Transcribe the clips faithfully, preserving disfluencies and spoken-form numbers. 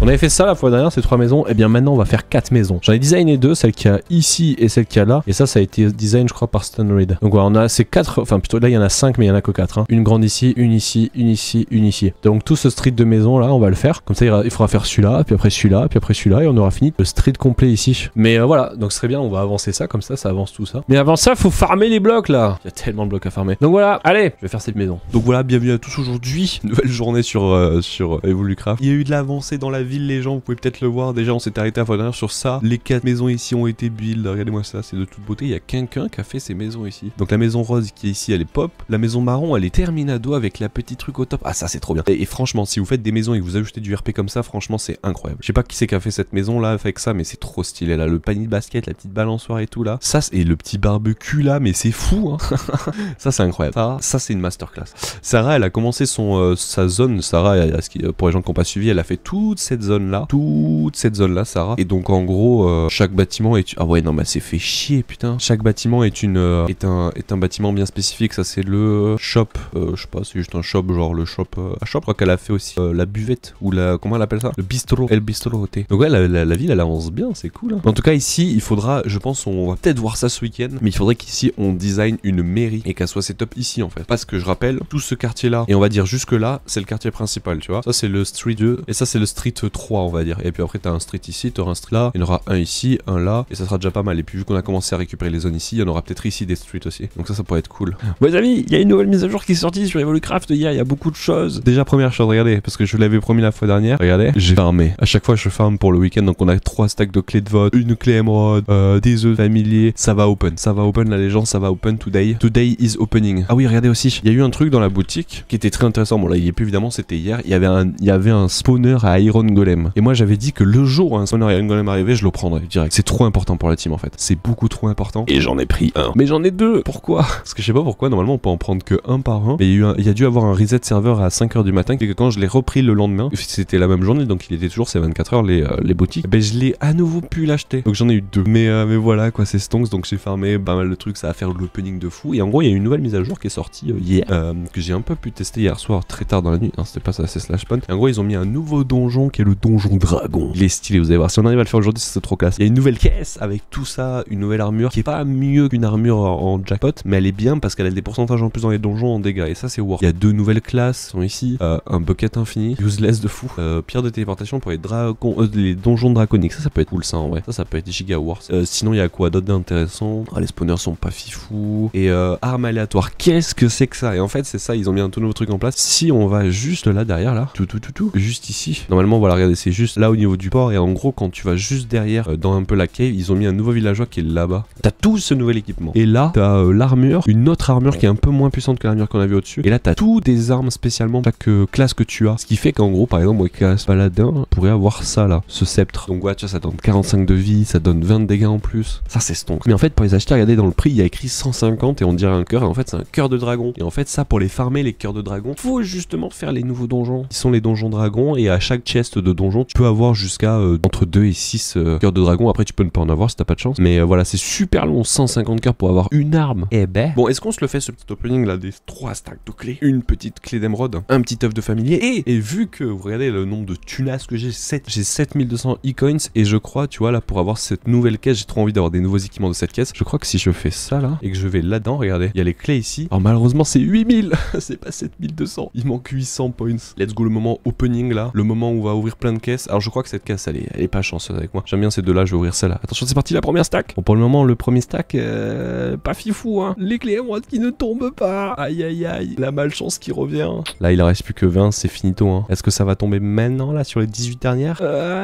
On avait fait ça la fois dernière, ces trois maisons. Et bien maintenant, on va faire quatre maisons. J'en ai designé deux, celle qui a ici et celle qui a là. Et ça, ça a été design, je crois, par Stan Reed. Donc voilà, on a ces quatre, enfin plutôt là, il y en a cinq, mais il y en a que quatre. Hein. Une grande ici, une ici, une ici, une ici. Donc tout ce street de maison là, on va le faire. Comme ça, il, il faudra faire celui-là, puis après celui-là, puis après celui-là, et on aura fini le street complet ici. Mais euh, voilà, donc ce serait bien, on va avancer ça, comme ça, ça avance tout ça. Mais avant ça, faut farmer les blocs là. Il y a tellement de blocs à farmer. Donc voilà, allez, je vais faire cette maison. Donc voilà, bienvenue à tous aujourd'hui. Nouvelle journée sur, euh, sur euh, Evolucraft. Il y a eu de l'avancée dans la ville, les gens, vous pouvez peut-être le voir. Déjà, on s'est arrêté à la fois dernière sur ça. Les quatre maisons ici ont été build. Regardez-moi ça, c'est de toute beauté. Il y a quelqu'un qui a fait ces maisons ici. Donc la maison rose qui est ici, elle est pop. La maison marron, elle est terminado avec la petite truc au top. Ah, ça, c'est trop bien. Et, et franchement, si vous faites des maisons et que vous ajoutez du R P comme ça, franchement, c'est incroyable. Je sais pas qui c'est qui a fait cette maison là avec ça, mais c'est trop stylé là. Le panier de basket, la petite balançoire et tout là. Ça, et le petit barbecue là, mais c'est fou, hein. Ça, c'est incroyable. Ça, ça c'est une masterclass. Sarah, elle a commencé son, euh, sa zone. Sarah, elle, elle, pour les gens qui n'ont pas suivi, elle a fait toute cette zone là. Toute cette zone là, Sarah. Et donc, en gros, euh, chaque bâtiment est. Ah ouais, non, mais c'est fait chier, putain. Chaque bâtiment est une euh, est un est un bâtiment bien spécifique. Ça, c'est le shop. Euh, je sais pas, c'est juste un shop, genre le shop. Euh, un shop, je crois qu'elle a fait aussi euh, la buvette ou la. Comment elle appelle ça? Le bistrot. El bistrot. Donc, ouais, la, la, la ville, elle avance bien, c'est cool. Hein. En tout cas, ici, il faudra, je pense, on va peut-être voir ça ce week-end, mais il faudrait qu'ici, on design une mairie et qu'elle soit setup ici, en fait. Parce que je rappelle, tout ce quartier-là, et on va dire jusque-là, c'est le quartier principal, tu vois. Ça, c'est le street deux, et ça, c'est le street trois, on va dire. Et puis après, t'as un street ici, t'auras un street là, il y en aura un ici, un là, et ça sera déjà pas mal. Et puis, vu qu'on a commencé à récupérer les zones ici, il y en aura peut-être ici des streets aussi. Donc ça, ça pourrait être cool. Bon, les amis, il y a une nouvelle mise à jour qui est sortie sur Evolucraft hier, il y a beaucoup de choses. Déjà, première chose, regardez, parce que je vous l'avais promis la fois dernière, regardez, j'ai farmé. À chaque fois, je farm pour le week-end, donc on a trois stacks de clés de vote, une clé émeraude, euh, des œufs familiers, ça va open. Ça va open, la légende, ça va open today. Today is opening. Ah oui, regardez aussi, il y a eu un truc dans la boutique qui était très intéressant. Bon là, il y est plus évidemment, c'était hier. Il y avait un, il y avait un spawner à Iron Golem. Et moi, j'avais dit que le jour où un spawner à Iron Golem arrivait, je le prendrais direct. C'est trop important pour la team en fait. C'est beaucoup trop important. Et j'en ai pris un. Mais j'en ai deux. Pourquoi? Parce que je sais pas pourquoi. Normalement, on peut en prendre que un par un. Mais il y a eu un, il y a dû avoir un reset serveur à cinq heures du matin. Et que quand je l'ai repris le lendemain, c'était la même journée, donc il était toujours ces vingt-quatre heures les, euh, les boutiques. Ben je l'ai à nouveau pu l'acheter. Donc j'en ai eu deux. Mais, euh, mais voilà quoi, c'est stonks. Donc j'ai farmé pas mal de trucs. Ça va faire l'opening de fou. Et en gros, il y a une nouvelle mise à jour qui est sortie euh, hier. Euh, que j'ai un peu pu tester hier soir, très tard dans la nuit. Non, c'était pas ça, c'est Slash Spawn. Et en gros, ils ont mis un nouveau donjon qui est le donjon dragon. Il est stylé, vous allez voir. Si on arrive à le faire aujourd'hui, c'est trop classe. Il y a une nouvelle caisse avec tout ça, une nouvelle armure qui est pas mieux qu'une armure en, en jackpot, mais elle est bien parce qu'elle a des pourcentages en plus dans les donjons en dégâts. Et ça, c'est worth. Il y a deux nouvelles classes sont ici. Euh, un bucket infini, useless de fou. Euh, pierre de téléportation pour les dragons, euh, les donjons draconiques. Ça, ça peut être cool, ça en vrai. Ça, ça peut être giga worth. Euh, sinon, il y a quoi d'autre d'intéressant? Ah, les spawners sont pas fifous. Et euh, armes aléatoires. Qu'est-ce que c'est que ça? Et en fait, c'est ça. Ils ont mis un tout nouveau truc en place. Si on va juste là derrière, là, tout, tout, tout, tout, juste ici. Normalement, voilà, regardez, c'est juste là au niveau du port. Et en gros, quand tu vas juste derrière, euh, dans un peu la cave, ils ont mis un nouveau villageois qui est là-bas. T'as tout ce nouvel équipement. Et là, t'as euh, l'armure, une autre armure qui est un peu moins puissante que l'armure qu'on avait au-dessus. Et là, t'as tout des armes spécialement chaque euh, classe que tu as. Ce qui fait qu'en gros, par exemple, moi, classe paladin, pourrait avoir ça là, ce sceptre. Donc, ouais, tu vois, ça donne quarante-cinq de vie, ça donne vingt de dégâts en plus. Ça, c'est stonk. Mais en fait, pour les acheter, regardez dans le prix, il y a écrit cent cinquante et on dirait un cœur. Et en fait, c'est un cœur de dragon. Et en fait, ça, pour les farmer, les cœurs de dragon, faut justement faire les nouveaux donjons. Qui sont les donjons dragons. Et à chaque chest de donjon, tu peux avoir jusqu'à euh, entre deux et six euh, cœurs de dragon. Après, tu peux ne pas en avoir si t'as pas de chance. Mais euh, voilà, c'est super long, cent cinquante cœurs pour avoir une arme. Eh ben. Bon, est-ce qu'on se le fait ce petit opening là des trois stacks de clés? Une petite clé d'émeraude, un petit œuf de familier. Et, et vu que vous regardez le nombre de tunas que j'ai, j'ai sept mille deux cents e-coins. Et je crois, tu vois, là, pour avoir cette nouvelle caisse, j'ai trop envie d'avoir des nouveaux équipements de cette caisse. Je crois que si je fais ça là et que je vais là-dedans, regardez, il y a les clés ici. Alors malheureusement, c'est huit mille. C'est pas sept mille deux cents. Il manque huit cents points. Let's go, le moment opening là. Le moment où on va ouvrir plein de caisses. Alors je crois que cette caisse, elle est, elle est pas chanceuse avec moi. J'aime bien ces deux-là, je vais ouvrir celle-là. Attention, c'est parti, la première stack. Bon, pour le moment, le premier stack, euh, pas fifou, hein. Les clés émeraudes qui ne tombent pas. Aïe, aïe, aïe. La malchance qui revient. Là, il en reste plus que vingt, c'est finito, hein. Est-ce que ça va tomber maintenant, là, sur les dix-huit dernières?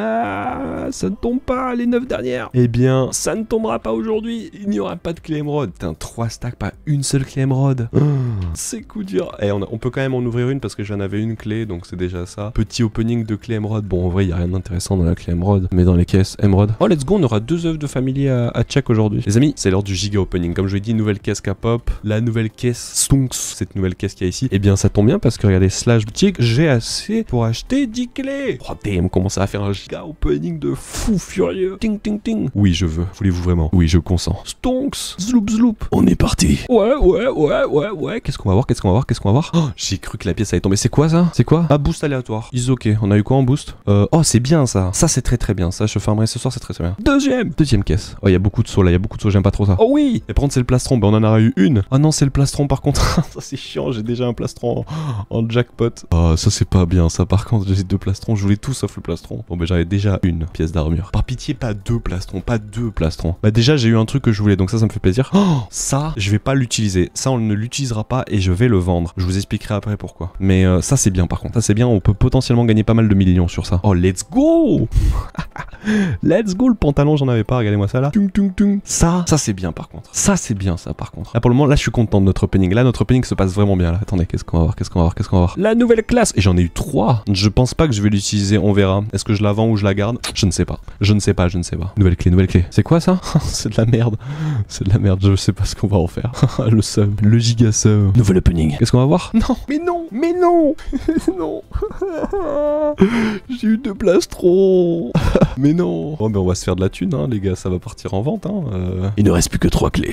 euh, Ça ne tombe pas, les neuf dernières. Eh bien, ça ne tombera pas aujourd'hui. Il n'y aura pas de clé émeraude. Putain, trois stacks, pas une seule clé émeraude. Oh, c'est coup dur. Et on, a, on peut quand même en ouvrir une parce que j'en avais une clé, donc c'est déjà ça. Petit opening de clé émeraude. Bon, en vrai, il n'y a rien d'intéressant dans la clé émeraude, mais dans les caisses émeraude. Oh, let's go, on aura deux œufs de famille à, à check aujourd'hui. Les amis, c'est l'heure du giga opening. Comme je l'ai dit, nouvelle caisse qui pop. La nouvelle caisse Stonks, cette nouvelle caisse qu'il y a ici. Eh bien, ça tombe bien parce que regardez, slash boutique, j'ai assez pour acheter dix clés. Oh, damn, comment ça va faire un giga opening de fou furieux. Ting, ting, ting. Oui, je veux. Voulez-vous vraiment? Oui, je consens. Stonks, zloop, zloop. On est parti. Ouais, ouais, ouais, ouais, ouais. Qu'est-ce qu'on va voir? Qu'est-ce qu'on va voir? Qu'est-ce qu'on va voir? Oh, j'ai cru que la pièce allait tomber. C'est quoi ça? C'est quoi? Ah, boost aléatoire. Is ok. On a eu quoi en boost? boost. Euh, oh, c'est bien ça. Ça, c'est très très bien. Ça, je farmerai ce soir, c'est très très bien. Deuxième. Deuxième caisse. Oh, il y a beaucoup de sauts là. Il y a beaucoup de sauts. J'aime pas trop ça. Oh oui. Et par contre, c'est le plastron. Ben, on en aura eu une. Ah non, c'est le plastron par contre. Ça, c'est chiant. J'ai déjà un plastron en, en jackpot. Oh, ça, c'est pas bien. Ça, par contre, j'ai deux plastrons. Je voulais tout sauf le plastron. Bon, ben, j'avais déjà une pièce d'armure. Par pitié, pas deux plastrons. Pas deux plastrons. Bah, déjà, j'ai eu un truc que je voulais. Donc, ça, ça me fait plaisir. Oh, ça, je vais pas l'utiliser. Ça, on ne l'utilisera pas et je vais le vendre. Je vous expliquerai après pourquoi. Mais euh, ça, c'est bien par contre. Ça, c'est bien. On peut potentiellement gagner pas mal de millions sur ça. Oh, let's go. Let's go. Le pantalon, j'en avais pas. Regardez-moi ça là. Tung, tung, tung. Ça, ça, c'est bien par contre. Ça, c'est bien ça par contre. Là, pour le moment, là, je suis content de notre opening. Là, notre opening se passe vraiment bien. Là. Attendez, qu'est-ce qu'on va voir? Qu'est-ce qu'on va voir? Qu'est-ce qu'on va voir? La nouvelle classe. Et j'en ai eu trois. Je pense pas que je vais l'utiliser. On verra. Est-ce que je la vends ou je la garde? Je ne sais pas. Je ne sais pas. Je ne sais pas. Nouvelle clé, nouvelle clé. C'est quoi ça? C'est de la merde. C'est de la merde. Je sais pas ce qu'on va en faire. Le sub. Le giga sub. Nouvel opening. Qu'est-ce qu'on va voir? Non. Mais non. Mais non. Non. J'ai eu deux plastrons. Mais non. Oh, mais on va se faire de la thune, hein, les gars. Ça va partir en vente, hein. Euh... Il ne reste plus que trois clés.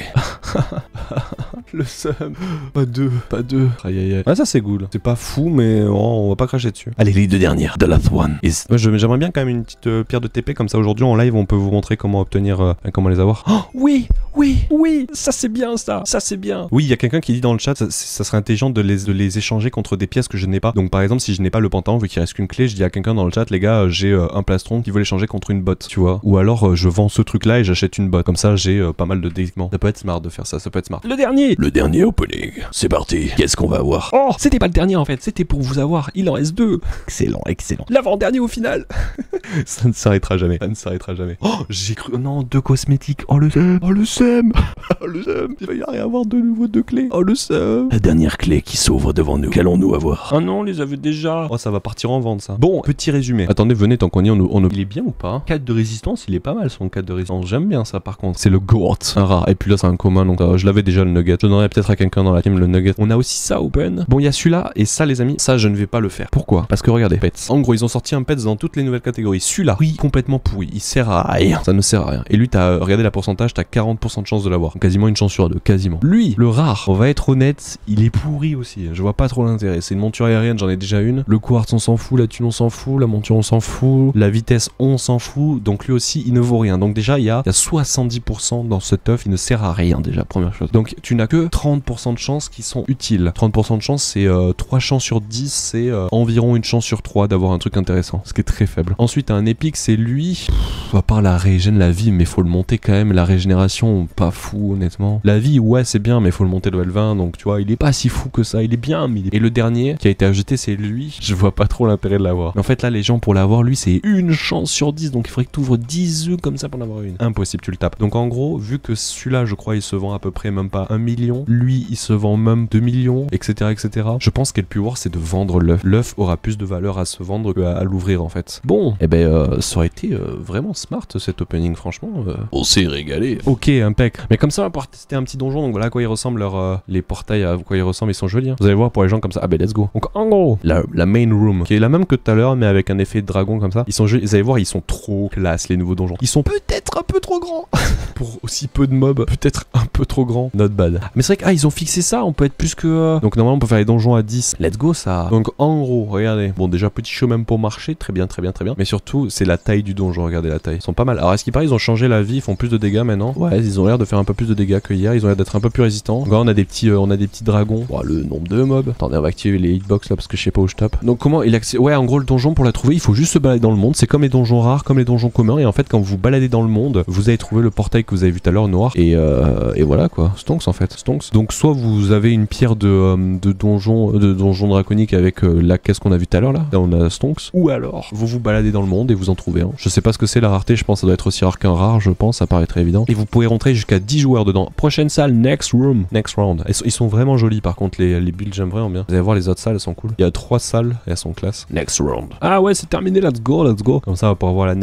Le seum. Pas deux. Pas deux. Aïe aïe aïe. Ah, ça c'est cool. C'est pas fou, mais oh, on va pas cracher dessus. Allez, les deux dernières. The last one is. Moi, j'aimerais bien quand même une petite euh, pierre de T P comme ça. Aujourd'hui en live, on peut vous montrer comment obtenir, euh, comment les avoir. Oh, oui, oui, oui. Ça c'est bien ça. Ça c'est bien. Oui, il y a quelqu'un qui dit dans le chat, ça, ça serait intelligent de les, de les échanger contre des pièces que je n'ai pas. Donc par exemple, si je n'ai pas le pantalon, vu qu'il reste qu'une clé, je dis à quelqu'un dans le chat, les gars, j'ai euh, un plastron qui veut l'échanger contre une botte, tu vois. Ou alors euh, je vends ce truc là et j'achète une botte. Comme ça, j'ai euh, pas mal de d'équipements. Ça peut être smart de faire ça. Ça peut être smart. Le dernier. Le dernier opening. C'est parti. Qu'est-ce qu'on va avoir? Oh, c'était pas le dernier en fait. C'était pour vous avoir. Il en reste deux. Excellent, excellent. L'avant-dernier au final. Ça ne s'arrêtera jamais. Ça ne s'arrêtera jamais. Oh, j'ai cru. Oh non, deux cosmétiques. Oh le seum. Oh le seum. Oh le seum. Il va y avoir de nouveau deux clés. Oh le seum. La dernière clé qui s'ouvre devant nous. Qu'allons-nous avoir? Ah non, on les avait déjà. Oh, ça va partir en vente ça. Bon, petit résumé. Attendez, venez tant qu'on y est. On, on... Il est bien ou pas? quatre de résistance, il est pas mal son quatre de résistance. J'aime bien ça par contre. C'est le Goat. Un rare. Et puis là, c'est un commun. Donc euh, je l'avais déjà le nugget. Je donnerais peut-être à quelqu'un dans la team le nugget. On a aussi ça open. Bon, il y a celui-là et ça, les amis. Ça, je ne vais pas le faire. Pourquoi? Parce que regardez, pets. En gros, ils ont sorti un pets dans toutes les nouvelles catégories. Celui-là, oui, complètement pourri. Il sert à rien. Ça ne sert à rien. Et lui, t'as regardé la pourcentage, t'as quarante pour cent de chance de l'avoir. Quasiment une chance sur deux. Quasiment. Lui, le rare, on va être honnête, il est pourri aussi. Je vois pas trop l'intérêt. C'est une monture aérienne, j'en ai déjà une. Le quartz, on s'en fout. La thune, on s'en fout. La monture, on s'en fout. La vitesse, on s'en fout. Donc lui aussi, il ne vaut rien. Donc déjà, il y a, il y a soixante-dix pour cent dans ce teuf. Il ne sert à rien déjà, première chose. Donc tu n'as que trente pour cent de chances qui sont utiles. trente pour cent de chance, c'est euh, trois chances sur dix, c'est euh, environ une chance sur trois d'avoir un truc intéressant, ce qui est très faible. Ensuite, un épique, c'est lui, pff, à part la régène, la vie, mais faut le monter quand même. La régénération, pas fou, honnêtement. La vie, ouais, c'est bien, mais faut le monter level vingt, donc tu vois, il est pas si fou que ça, il est bien, mais il est... Et le dernier qui a été ajouté, c'est lui. Je vois pas trop l'intérêt de l'avoir. Mais en fait, là, les gens, pour l'avoir, lui, c'est une chance sur dix, donc il faudrait que tu ouvres dix œufs comme ça pour en avoir une. Impossible, tu le tapes. Donc en gros, vu que celui-là, je crois, il se vend à peu près même pas un million, lui, il se vend même deux millions, et cetera, et cetera. Je pense qu'elle plus voir, c'est de vendre l'œuf. L'œuf aura plus de valeur à se vendre qu'à à l'ouvrir, en fait. Bon, et eh ben, euh, ça aurait été euh, vraiment smart, cet opening, franchement. Euh... On s'est régalé. Ok, impec. Mais comme ça, on va pouvoir tester un petit donjon, donc voilà à quoi ils ressemblent, leur, euh, les portails, à quoi ils ressemblent, ils sont jolis. Hein. Vous allez voir pour les gens comme ça. Ah ben, let's go. Donc en gros, la, la main room, qui est la même que tout à l'heure, mais avec un effet de dragon comme ça. Ils sont jolis. Vous allez voir, ils sont trop classe, les nouveaux donjons. Ils sont peut-être un peu trop grands. Pour aussi peu de mobs, peut-être un peu trop grands. Not bad. Mais c'est vrai que, ah, ils ont fixé ça, on peut être plus que... Euh... Donc normalement, on peut faire les donjons à dix. Let's go, ça. Donc en gros, regardez. Bon, déjà, petit show même pour marcher. Très bien, très bien, très bien. Mais surtout, c'est la taille du donjon. Regardez la taille. Ils sont pas mal. Alors, est-ce qu'il paraît, ils ont changé la vie, ils font plus de dégâts maintenant? Ouais, ils ont l'air de faire un peu plus de dégâts que hier. Ils ont l'air d'être un peu plus résistants. Donc là, on a des petits, euh, on a des petits dragons. Oh, le nombre de mobs. Attendez, on va activer les hitbox là parce que je sais pas où je tape. Donc comment il accède? Ouais, en gros, le donjon pour la trouver, il faut juste se balader dans le monde. C'est comme les donjons rares, comme les donjons communs. Et en fait, quand vous vous baladez dans le monde, vous allez trouver le portail que vous avez vu tout à l'heure noir. Et, euh, et voilà quoi. Stonks en fait. Stonks. Donc soit vous avez une pierre de, euh, de donjon, de donjon draconique avec euh, la caisse qu'on a vu tout à l'heure là. Là, on a Stonks. Ou alors vous vous baladez dans le monde et vous en trouvez un. Je sais pas ce que c'est la rareté. Je pense que ça doit être aussi rare qu'un rare. Je pense. Ça paraît très évident. Et vous pouvez rentrer jusqu'à dix joueurs dedans. Prochaine salle, next room, next round. Ils sont, ils sont vraiment jolis par contre les, les builds. J'aime vraiment bien. Vous allez voir les autres salles, elles sont cool. Il y a trois salles et elles sont classe. Next round. Ah ouais, c'est terminé. Let's go, let's go. Comme ça, on va pouvoir voir la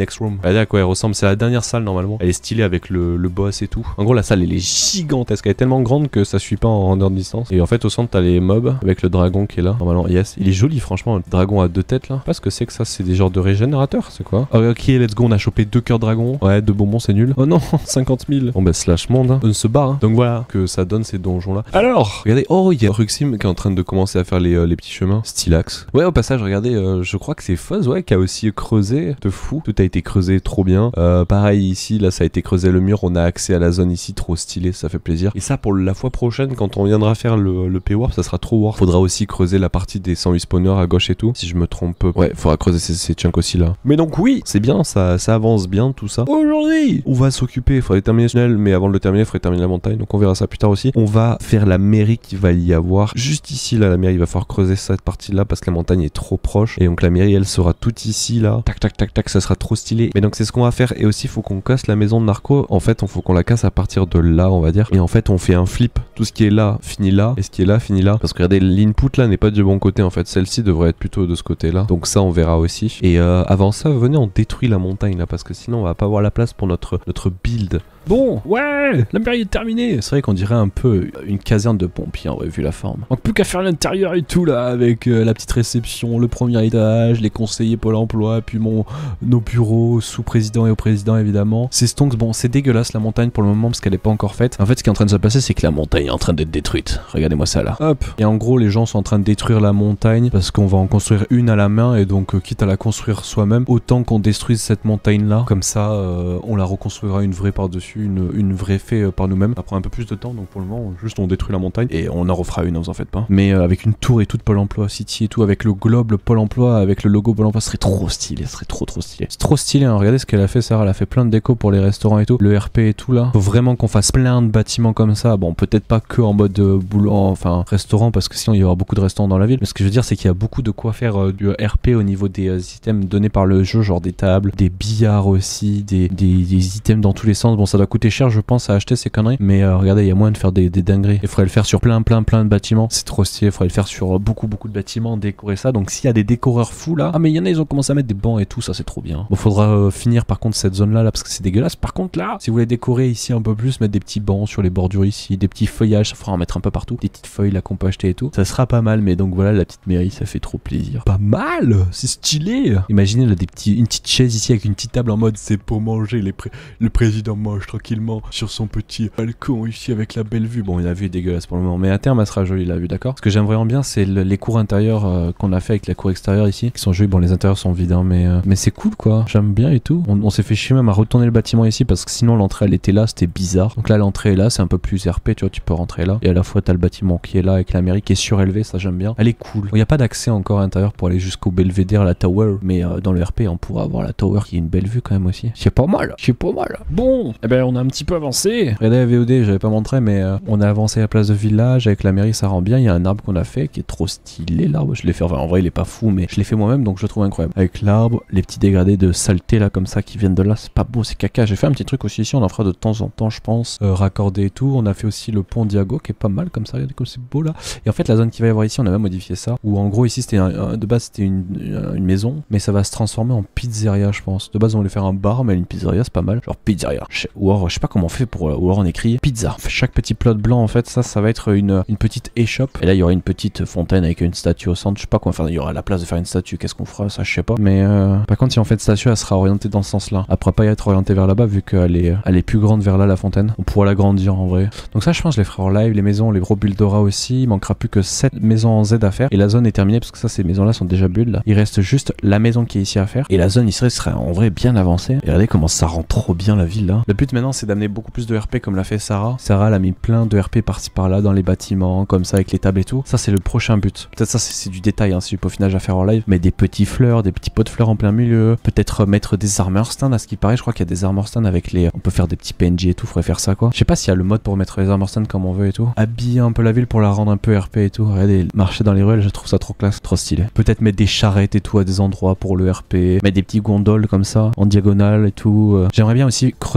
next room. Regardez à quoi elle ressemble. C'est la dernière salle normalement. Elle est stylée avec le, le boss et tout. En gros, la salle elle est gigantesque. Elle est tellement grande que ça suit pas en rendeur de distance. Et en fait, au centre, t'as les mobs avec le dragon qui est là. Normalement, yes. Il est joli, franchement. Le dragon à deux têtes là. Je sais pas ce que c'est que ça. C'est des genres de régénérateurs. C'est quoi? Oh, ok, let's go. On a chopé deux cœurs dragon. Ouais, deux bonbons, c'est nul. Oh non, cinquante mille. Bon, bah, slash monde. Hein. On se barre. Hein. Donc voilà que ça donne ces donjons là. Alors, regardez. Oh, il y a Ruxim qui est en train de commencer à faire les, euh, les petits chemins. Stylax. Ouais, au passage, regardez. Euh, je crois que c'est Fuzz, ouais, qui a aussi creusé. De fou. Tout a été creusé trop bien. Euh, pareil ici, là, ça a été creusé le mur. On a accès à la zone ici. Trop stylé. Ça fait plaisir. Et ça, pour la fois prochaine, quand on viendra faire le, le P-Warp, ça sera trop war. Faudra aussi creuser la partie des cent huit spawners à gauche et tout. Si je me trompe peu. Ouais, faudra creuser ces, ces chunks aussi là. Mais donc, oui, c'est bien. Ça, ça avance bien tout ça. Aujourd'hui, on va s'occuper. Il faudrait terminer le tunnel, mais avant de le terminer, il faudrait terminer la montagne. Donc, on verra ça plus tard aussi. On va faire la mairie qu'il va y avoir. Juste ici, là, la mairie, il va falloir creuser cette partie là parce que la montagne est trop proche. Et donc, la mairie, elle sera toute ici là. Tac, tac, tac, tac. Ça sera trop stylé. Mais donc, c'est ce qu'on va faire. Et aussi, il faut qu'on casse la maison de Narco. En fait, il faut qu'on la casse à partir de là, on va dire. Et en fait, on fait un flip. Tout ce qui est là finit là. Et ce qui est là finit là. Parce que regardez, l'input là n'est pas du bon côté en fait. Celle-ci devrait être plutôt de ce côté là. Donc, ça, on verra aussi. Et euh, avant ça, venez, on détruit la montagne là. Parce que sinon, on va pas avoir la place pour notre, notre build. Bon, ouais, la mairie est terminée. C'est vrai qu'on dirait un peu une caserne de pompiers, en vrai, vu la forme. Donc plus qu'à faire l'intérieur et tout là, avec euh, la petite réception, le premier étage, les conseillers Pôle emploi, puis mon, nos bureaux, sous-président et au président évidemment. C'est stonks, bon, c'est dégueulasse la montagne pour le moment parce qu'elle est pas encore faite. En fait, ce qui est en train de se passer, c'est que la montagne est en train d'être détruite. Regardez-moi ça là. Hop. Et en gros, les gens sont en train de détruire la montagne parce qu'on va en construire une à la main et donc, euh, quitte à la construire soi-même, autant qu'on détruise cette montagne là. Comme ça, euh, on la reconstruira une vraie par-dessus. Une, une vraie fait par nous-mêmes. Ça prend un peu plus de temps, donc pour le moment, juste on détruit la montagne et on en refera une, ne vous en faites pas. Mais euh, avec une tour et tout de Pôle emploi City et tout, avec le globe, le Pôle emploi, avec le logo Pôle emploi, ce serait trop stylé, ce serait trop trop stylé. C'est trop stylé, hein. Regardez ce qu'elle a fait, Sarah, elle a fait plein de déco pour les restaurants et tout, le R P et tout là. Faut vraiment qu'on fasse plein de bâtiments comme ça. Bon, peut-être pas que en mode euh, boulot, enfin restaurant, parce que sinon il y aura beaucoup de restaurants dans la ville. Mais ce que je veux dire, c'est qu'il y a beaucoup de quoi faire euh, du R P au niveau des euh, items donnés par le jeu, genre des tables, des billards aussi, des, des, des items dans tous les sens. Bon, ça doit coûter cher, je pense, à acheter ces conneries, mais euh, regardez, il y a moyen de faire des, des dingueries. Il faudrait le faire sur plein plein plein de bâtiments, c'est trop stylé. Il faudrait le faire sur beaucoup beaucoup de bâtiments, décorer ça. Donc s'il y a des décoreurs fous là, ah mais il y en a, ils ont commencé à mettre des bancs et tout, ça c'est trop bien. Bon, faudra euh, finir par contre cette zone là, là parce que c'est dégueulasse. Par contre là, si vous voulez décorer ici un peu plus, mettre des petits bancs sur les bordures ici, des petits feuillages, ça faudra en mettre un peu partout, des petites feuilles là qu'on peut acheter et tout, ça sera pas mal. Mais donc voilà, la petite mairie, ça fait trop plaisir. Pas mal, c'est stylé. Imaginez là des petits, une petite chaise ici avec une petite table en mode c'est pour manger, les pré le président mange tranquillement sur son petit balcon ici avec la belle vue. Bon, la vue est dégueulasse pour le moment, mais à terme elle sera jolie la vue, d'accord. Ce que j'aime vraiment bien, c'est le, les cours intérieurs euh, qu'on a fait avec la cour extérieure ici, qui sont jolis. Bon, les intérieurs sont vides, hein, mais, euh, mais c'est cool quoi. J'aime bien et tout. On, on s'est fait chier même à retourner le bâtiment ici parce que sinon l'entrée elle était là, c'était bizarre. Donc là l'entrée est là, c'est un peu plus R P, tu vois, tu peux rentrer là. Et à la fois t'as le bâtiment qui est là avec la mairie qui est surélevé, ça j'aime bien. Elle est cool. Il n'y a pas d'accès encore à l'intérieur pour aller jusqu'au Belvédère, la tower, mais euh, dans le R P on pourra avoir la tower qui est une belle vue quand même aussi. C'est pas mal, c'est pas mal. Bon, eh ben on a un petit peu avancé. Regardez la V O D, j'avais pas montré, mais euh, on a avancé à la place de village avec la mairie, ça rend bien. Il y a un arbre qu'on a fait qui est trop stylé, l'arbre. Je l'ai fait, enfin, en vrai il est pas fou, mais je l'ai fait moi-même donc je le trouve incroyable. Avec l'arbre, les petits dégradés de saleté là comme ça qui viennent de là, c'est pas beau, c'est caca. J'ai fait un petit truc aussi ici, on en fera de temps en temps, je pense, euh, raccordé et tout. On a fait aussi le pont Diago qui est pas mal comme ça, regardez comme c'est beau là. Et en fait, la zone qu'il va y avoir ici, on a même modifié ça. Où en gros, ici c'était un, un, de base c'était une, une, une maison, mais ça va se transformer en pizzeria, je pense. De base, on voulait faire un bar, mais une pizzeria c'est pas mal. Genre pizzeria. Ou alors, je sais pas comment on fait pour. Ou alors on écrit pizza. Chaque petit plot blanc, en fait, ça, ça va être une, une petite échoppe. Et là, il y aura une petite fontaine avec une statue au centre. Je sais pas quoi faire. Il y aura la place de faire une statue. Qu'est-ce qu'on fera? Ça, je sais pas. Mais euh, par contre, si on fait une statue, elle sera orientée dans ce sens-là. Elle pourra pas y être orientée vers là-bas, vu qu'elle est, elle est plus grande vers là, la fontaine. On pourra l'agrandir en vrai. Donc, ça, je pense, je les ferai en live. Les maisons, les gros buildora aussi. Il manquera plus que sept maisons en Z à faire. Et la zone est terminée, parce que ça, ces maisons-là sont déjà build. Là. Il reste juste la maison qui est ici à faire. Et la zone, il serait, serait en vrai bien avancée. Et regardez comment ça rend trop bien la ville là. Le but maintenant, c'est d'amener beaucoup plus de R P comme l'a fait Sarah. Sarah, elle a mis plein de R P par-ci par-là dans les bâtiments, comme ça, avec les tables et tout. Ça, c'est le prochain but. Peut-être ça, c'est du détail, hein, c'est du peaufinage à faire en live. Mais des petits fleurs, des petits pots de fleurs en plein milieu. Peut-être mettre des armor stands, à ce qui paraît. Je crois qu'il y a des armor stands avec les. On peut faire des petits P N G et tout. Faudrait faire ça, quoi. Je sais pas s'il y a le mode pour mettre les armor stands comme on veut et tout. Habiller un peu la ville pour la rendre un peu R P et tout. Regardez, marcher dans les ruelles, je trouve ça trop classe, trop stylé. Peut-être mettre des charrettes et tout à des endroits pour le R P. Mettre des petits gondoles comme ça, en diagonale et tout. J'aimerais bien aussi creuser. Par exemple,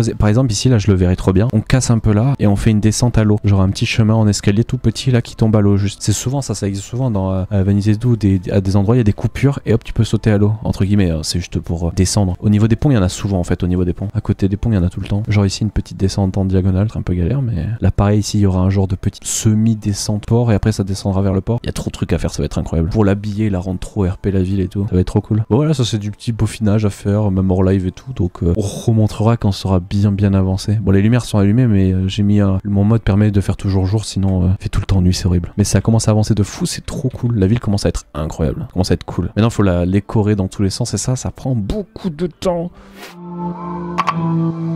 exemple ici là je le verrai trop bien, on casse un peu là et on fait une descente à l'eau, genre un petit chemin en escalier tout petit là qui tombe à l'eau juste. C'est souvent ça, ça existe souvent dans euh, Venise Doux, des, à des endroits il y a des coupures et hop tu peux sauter à l'eau entre guillemets, hein, c'est juste pour euh, descendre. Au niveau des ponts il y en a souvent en fait, au niveau des ponts. À côté des ponts il y en a tout le temps. Genre ici une petite descente en diagonale, c'est un peu galère mais là pareil ici il y aura un genre de petite semi-descente port et après ça descendra vers le port. Il y a trop de trucs à faire, ça va être incroyable. Pour l'habiller, la rendre trop R P la ville et tout, ça va être trop cool. Bon, voilà, ça c'est du petit peaufinage à faire, même hors live et tout, donc euh, on remontrera quand on sera bien bien avancé. Bon les lumières sont allumées mais euh, j'ai mis un... mon mode permet de faire toujours jour, sinon euh, fait tout le temps nuit, c'est horrible. Mais ça commence à avancer de fou, c'est trop cool. La ville commence à être incroyable, ça commence à être cool. Maintenant il faut la décorer dans tous les sens et ça, ça prend beaucoup de temps.